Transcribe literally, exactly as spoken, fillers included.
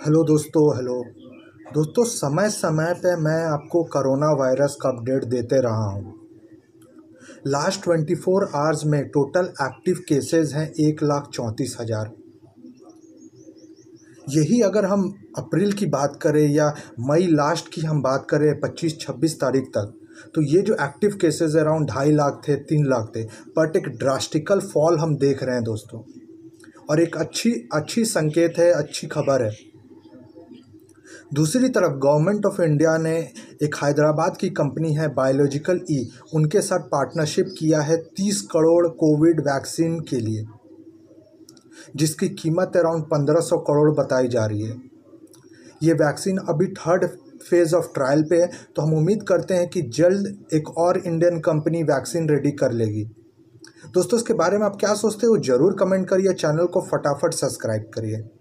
Hello दोस्तों hello दोस्तों समय समय पे मैं आपको कोरोना वायरस का अपडेट देते रहा हूँ। लास्ट ट्वेंटी फोर आवर्स में टोटल एक्टिव केसेस हैं एक लाख चौंतीस हज़ार। यही अगर हम अप्रैल की बात करें या मई लास्ट की हम बात करें पच्चीस छब्बीस तारीख तक, तो ये जो एक्टिव केसेस अराउंड ढाई लाख थे, तीन लाख थे, बट एक ड्रास्टिकल फॉल हम देख रहे हैं दोस्तों। और एक अच्छी अच्छी संकेत है, अच्छी खबर है। दूसरी तरफ गवर्नमेंट ऑफ इंडिया ने एक हैदराबाद की कंपनी है बायोलॉजिकल ई, उनके साथ पार्टनरशिप किया है तीस करोड़ कोविड वैक्सीन के लिए, जिसकी कीमत अराउंड पंद्रह सौ करोड़ बताई जा रही है। ये वैक्सीन अभी थर्ड फेज़ ऑफ ट्रायल पे है, तो हम उम्मीद करते हैं कि जल्द एक और इंडियन कंपनी वैक्सीन रेडी कर लेगी। दोस्तों, इसके बारे में आप क्या सोचते हो ज़रूर कमेंट करिए, चैनल को फटाफट सब्सक्राइब करिए।